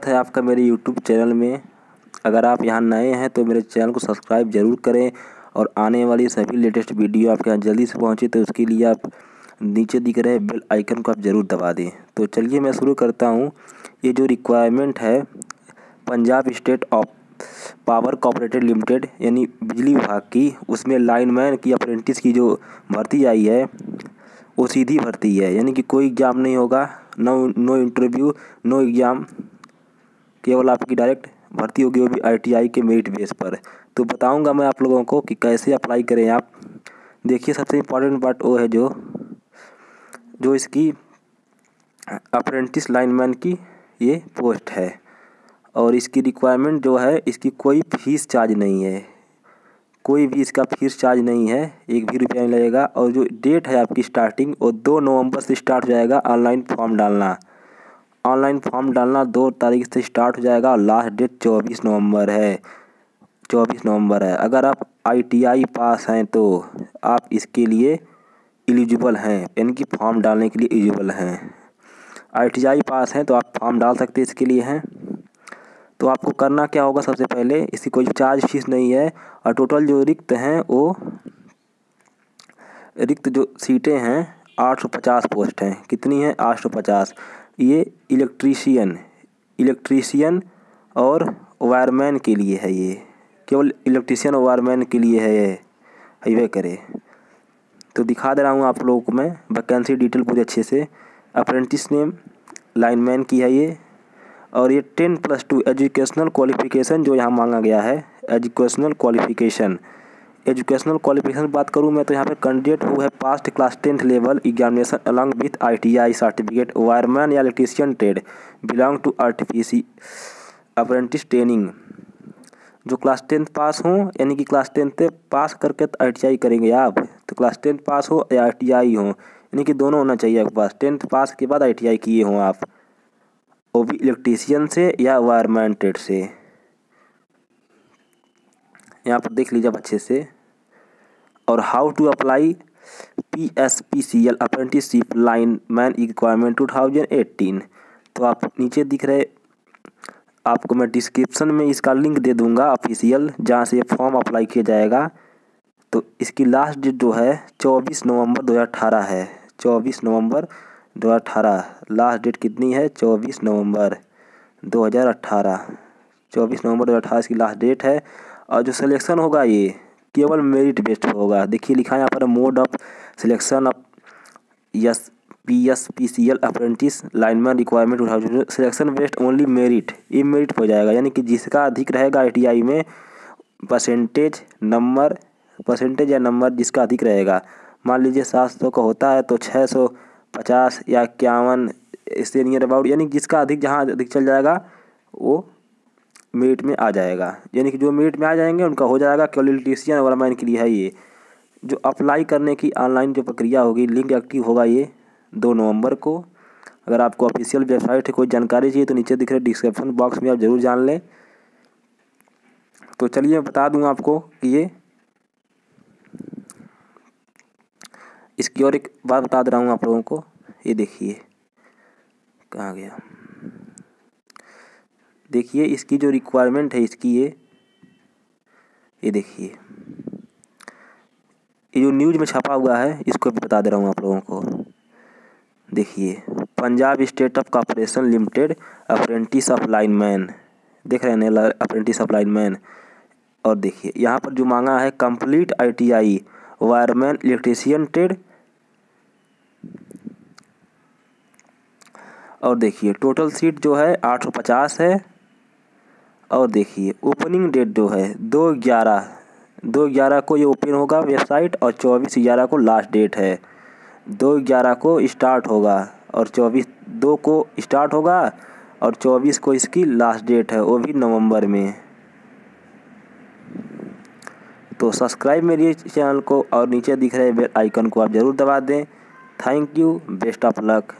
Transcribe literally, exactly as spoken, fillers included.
है आपका मेरे यूट्यूब चैनल में। अगर आप यहाँ नए हैं तो मेरे चैनल को सब्सक्राइब ज़रूर करें और आने वाली सभी लेटेस्ट वीडियो आपके यहाँ जल्दी से पहुँचे तो उसके लिए आप नीचे दिख रहे बेल आइकन को आप ज़रूर दबा दें। तो चलिए मैं शुरू करता हूँ। ये जो रिक्वायरमेंट है Punjab state of power corporated limited यानी बिजली विभाग की, उसमें लाइनमैन की अप्रेंटिस की जो भर्ती आई है वो सीधी भर्ती है, यानी कि कोई एग्ज़ाम नहीं होगा, no no interview no exam, केवल आपकी डायरेक्ट भर्ती होगी, वो भी आईटीआई के मेरिट बेस पर। तो बताऊंगा मैं आप लोगों को कि कैसे अप्लाई करें आप। देखिए सबसे इम्पोर्टेंट बात वो है जो जो इसकी अप्रेंटिस लाइनमैन की ये पोस्ट है और इसकी रिक्वायरमेंट जो है, इसकी कोई फीस चार्ज नहीं है, कोई भी इसका फीस चार्ज नहीं है, एक भी रुपया नहीं लगेगा। और जो डेट है आपकी स्टार्टिंग वो दो नवंबर से स्टार्ट हो जाएगा। ऑनलाइन फॉर्म डालना ऑनलाइन फॉर्म डालना दो तारीख से स्टार्ट हो जाएगा और लास्ट डेट चौबीस नवंबर है चौबीस नवंबर है। अगर आप आईटीआई पास हैं तो आप इसके लिए एलिजिबल हैं, यानी कि फॉर्म डालने के लिए एलिजिबल हैं। आईटीआई पास हैं तो आप फॉर्म डाल सकते हैं, इसके लिए हैं। तो आपको करना क्या होगा, सबसे पहले इसकी कोई चार्ज फीस नहीं है और टोटल जो रिक्त हैं वो रिक्त जो सीटें हैं आठ सौ पचास पोस्ट हैं। कितनी हैं? आठ सौ पचास। ये इलेक्ट्रीशियन इलेक्ट्रीशियन और वायरमैन के लिए है, ये केवल इलेक्ट्रीशियन और वायरमैन के लिए है, ये हाईवे करे। तो दिखा दे रहा हूँ आप लोगों को मैं वैकेंसी डिटेल पूरी अच्छे से। अप्रेंटिस नेम लाइनमैन की है ये, और ये ten plus two educational qualification जो यहाँ मांगा गया है। एजुकेशनल क्वालिफिकेशन एजुकेशनल क्वालिफिकेशन बात करूँ मैं तो यहाँ पे कैंडिडेट हु है passed class tenth level examination along with ITI certificate wireman या इलेक्ट्रीशियन ट्रेड बिलोंग टू आर्टिफिसी अप्रेंटिस ट्रेनिंग। जो क्लास टेंथ पास हो, यानी कि क्लास टेंथ पास करके तो आईटीआई करेंगे आप, तो क्लास टेंथ पास हो या आईटीआई हो, यानी कि दोनों होना चाहिए आपके पास। टेंथ पास के बाद आईटीआई किए हों आप, वो भी इलेक्ट्रीशियन से या वायरमैन ट्रेड से। यहाँ पर देख लीजिए आप अच्छे से। और how to apply PSPCL apprenticeship lineman requirement two thousand eighteen. तो आप नीचे दिख रहे, आपको मैं डिस्क्रिप्शन में इसका लिंक दे दूंगा ऑफिशियल, जहाँ से ये फॉर्म अप्लाई किया जाएगा। तो इसकी लास्ट डेट जो है चौबीस नवंबर दो हज़ार अठारह है। चौबीस नवंबर दो हज़ार अठारह लास्ट डेट कितनी है? चौबीस नवंबर दो हज़ार अठारह चौबीस नवंबर दो हज़ार अठारह इसकी लास्ट डेट है। और जो सिलेक्शन होगा ये केवल मेरिट बेस्ड होगा। देखिए लिखा है यहाँ पर mode of selection of yes P S P C L apprentice lineman requirement selection based only merit. ये मेरिट हो जाएगा, यानी कि जिसका अधिक रहेगा आईटीआई में परसेंटेज नंबर परसेंटेज या नंबर जिसका अधिक रहेगा। मान लीजिए सात सौ का होता है तो छः सौ पचास या इक्यावन इससे नियर अबाउट, यानी जिसका अधिक जहाँ अधिक चल जाएगा वो मेरिट में आ जाएगा। यानी कि जो मेरिट में आ जाएंगे उनका हो जाएगा। केवल इलेक्ट्रीशियन और वायरमैन के लिए है ये। जो अप्लाई करने की ऑनलाइन जो प्रक्रिया होगी, लिंक एक्टिव होगा ये दो नवंबर को। अगर आपको ऑफिशियल वेबसाइट है कोई जानकारी चाहिए तो नीचे दिख रहे डिस्क्रिप्शन बॉक्स में आप ज़रूर जान लें। तो चलिए मैं बता दूँ आपको कि ये इसकी और एक बात बता दे रहा हूँ आप लोगों को। ये देखिए कहाँ गया, देखिए इसकी जो रिक्वायरमेंट है इसकी ये ये देखिए, ये जो न्यूज़ में छपा हुआ है इसको भी बता दे रहा हूँ आप लोगों को। देखिए Punjab state of corporation limited apprentice of lineman, देख रहे हैं ना अप्रेंटिस ऑफ लाइनमैन। और देखिए यहाँ पर जो मांगा है complete ITI wireman electrician trade. और देखिए टोटल सीट जो है आठ सौ पचास है। और देखिए ओपनिंग डेट जो है दो ग्यारह दो ग्यारह को ये ओपन होगा वेबसाइट और चौबीस ग्यारह को लास्ट डेट है। दो ग्यारह को स्टार्ट होगा और चौबीस दो को स्टार्ट होगा और चौबीस को इसकी लास्ट डेट है, वो भी नवंबर में। तो सब्सक्राइब मेरे चैनल को और नीचे दिख रहे बेल आइकन को आप ज़रूर दबा दें। Thank you, best of luck.